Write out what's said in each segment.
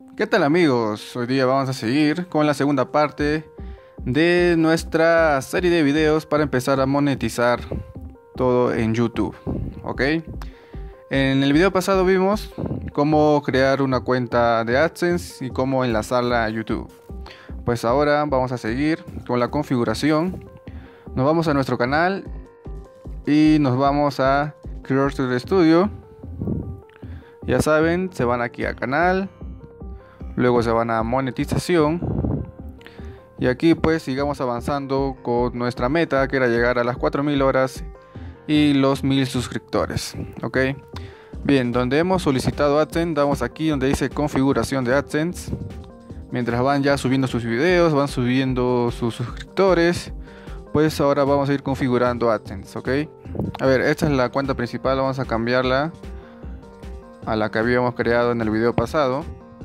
¿Qué tal amigos? Hoy día vamos a seguir con la segunda parte de nuestra serie de videos para empezar a monetizar todo en YouTube. ¿Ok? En el video pasado vimos cómo crear una cuenta de AdSense y cómo enlazarla a YouTube. Pues ahora vamos a seguir con la configuración. Nos vamos a nuestro canal y nos vamos a Creator Studio. Ya saben, se van aquí a canal. Luego se van a monetización. Y aquí pues sigamos avanzando con nuestra meta, que era llegar a las 4000 horas y los 1000 suscriptores. Ok. Bien, donde hemos solicitado AdSense, damos aquí donde dice configuración de AdSense. Mientras van ya subiendo sus videos, van subiendo sus suscriptores, pues ahora vamos a ir configurando AdSense. Ok. A ver, esta es la cuenta principal, vamos a cambiarla a la que habíamos creado en el video pasado.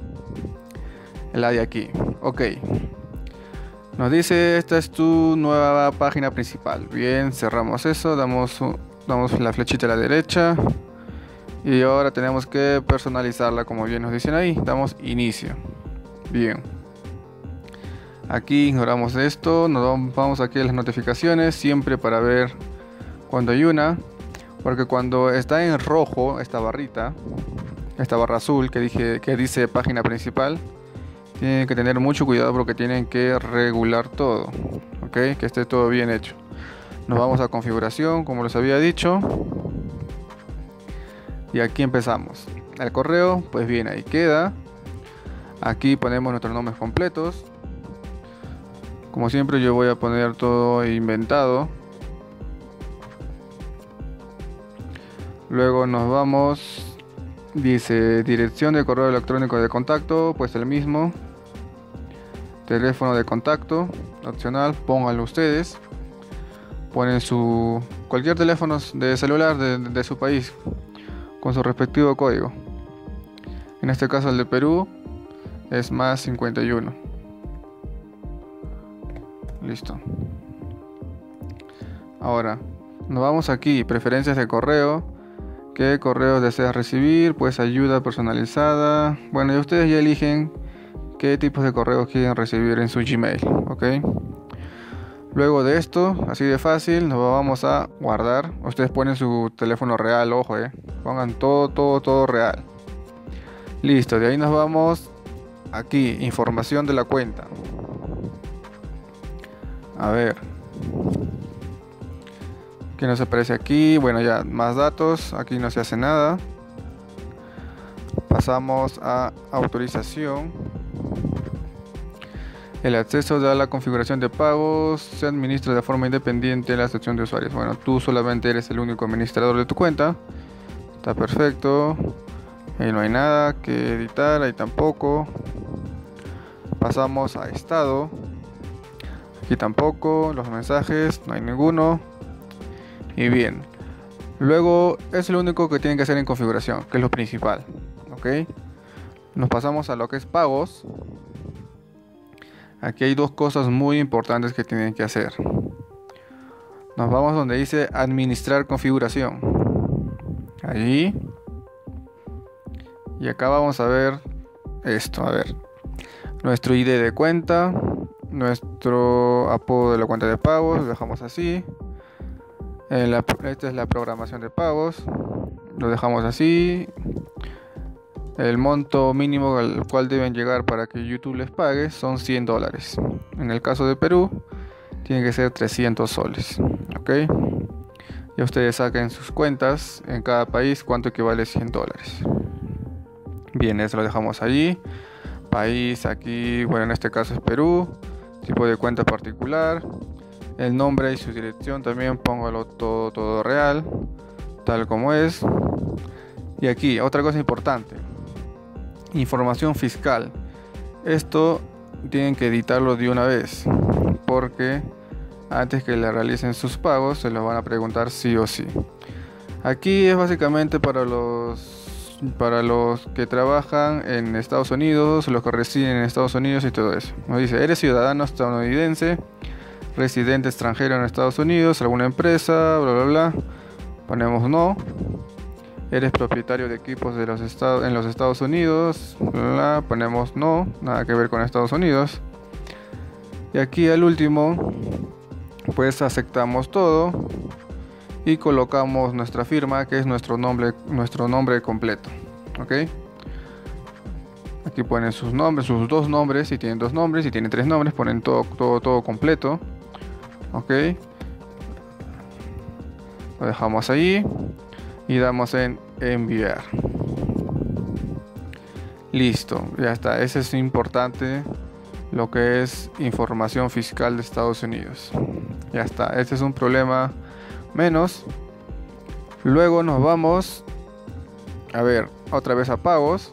La de aquí. Ok. Nos dice esta es tu nueva página principal. Bien, cerramos eso, damos la flechita a la derecha y ahora tenemos que personalizarla como bien nos dicen ahí. Damos inicio. Bien. Aquí ignoramos esto, nos vamos aquí a las notificaciones siempre para ver cuando hay una, porque cuando está en rojo esta barrita, esta barra azul que dice página principal, tienen que tener mucho cuidado porque tienen que regular todo, ok, que esté todo bien hecho. Nos vamos a configuración como les había dicho y aquí empezamos. El correo, pues bien, ahí queda. Aquí ponemos nuestros nombres completos. Como siempre yo voy a poner todo inventado. Luego nos vamos, dice dirección de correo electrónico de contacto, pues el mismo. Teléfono de contacto, opcional, pónganlo ustedes. Ponen cualquier teléfono de celular de su país con su respectivo código. En este caso el de Perú es más 51. Listo. Ahora nos vamos aquí, preferencias de correo. ¿Qué correos deseas recibir? Pues ayuda personalizada. Bueno, y ustedes ya eligen qué tipos de correos quieren recibir en su Gmail, ok. Luego de esto, así de fácil, nos vamos a guardar. Ustedes ponen su teléfono real, ojo, pongan todo real. Listo, de ahí nos vamos aquí, información de la cuenta. A ver, ¿qué nos aparece aquí? Bueno, ya más datos, aquí no se hace nada. Pasamos a autorización. El acceso a la configuración de pagos se administra de forma independiente en la sección de usuarios. Bueno, tú solamente eres el único administrador de tu cuenta. Está perfecto. Ahí no hay nada que editar, ahí tampoco. Pasamos a estado. Aquí tampoco. Los mensajes, no hay ninguno. Y bien. Luego es lo único que tienen que hacer en configuración, que es lo principal. ¿Ok? Nos pasamos a lo que es pagos. Aquí hay dos cosas muy importantes que tienen que hacer. Nos vamos donde dice administrar configuración. Allí. Y acá vamos a ver esto. A ver. Nuestro ID de cuenta. Nuestro apodo de la cuenta de pagos. Lo dejamos así. Esta es la programación de pagos. Lo dejamos así. El monto mínimo al cual deben llegar para que YouTube les pague son $100. En el caso de Perú, tiene que ser 300 soles. ¿Ok? Ya ustedes saquen sus cuentas en cada país cuánto equivale $100. Bien, eso lo dejamos allí. País aquí, bueno, en este caso es Perú. Tipo de cuenta particular. El nombre y su dirección también póngalo todo real, tal como es. Y aquí, otra cosa importante. Información fiscal. Esto tienen que editarlo de una vez, porque antes que le realicen sus pagos se los van a preguntar sí o sí. Aquí es básicamente para los que trabajan en Estados Unidos, los que residen en Estados Unidos y todo eso. Nos dice, ¿eres ciudadano estadounidense, residente extranjero en Estados Unidos, alguna empresa, bla bla bla? Ponemos no. ¿Eres propietario de equipos de en los Estados Unidos? Ponemos no, nada que ver con Estados Unidos. Y aquí al último, pues aceptamos todo y colocamos nuestra firma, que es nuestro nombre completo. ¿Ok? Aquí ponen sus nombres, sus dos nombres, si tienen dos nombres, si tienen tres nombres, ponen todo completo. ¿Ok? Lo dejamos ahí y damos en enviar. Listo, ya está. Ese es importante, lo que es información fiscal de Estados Unidos. Ya está, este es un problema menos. Luego nos vamos a ver otra vez a pagos.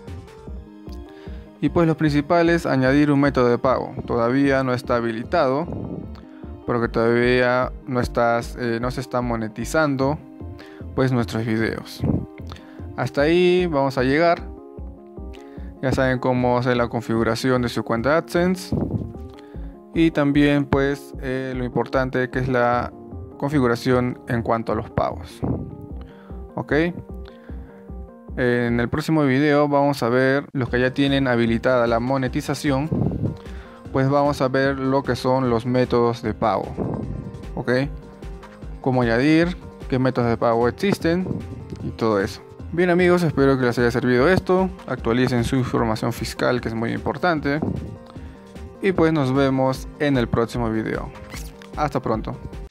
Y pues lo principal es añadir un método de pago. Todavía no está habilitado, porque todavía no se está monetizando pues nuestros videos. Hasta ahí vamos a llegar. Ya saben cómo hacer la configuración de su cuenta AdSense. Y también pues lo importante que es la configuración en cuanto a los pagos. Ok. En el próximo video vamos a ver los que ya tienen habilitada la monetización. Pues vamos a ver lo que son los métodos de pago. Ok. Cómo añadir, qué métodos de pago existen y todo eso. Bien amigos, espero que les haya servido esto. Actualicen su información fiscal, que es muy importante. Y pues nos vemos en el próximo video. Hasta pronto.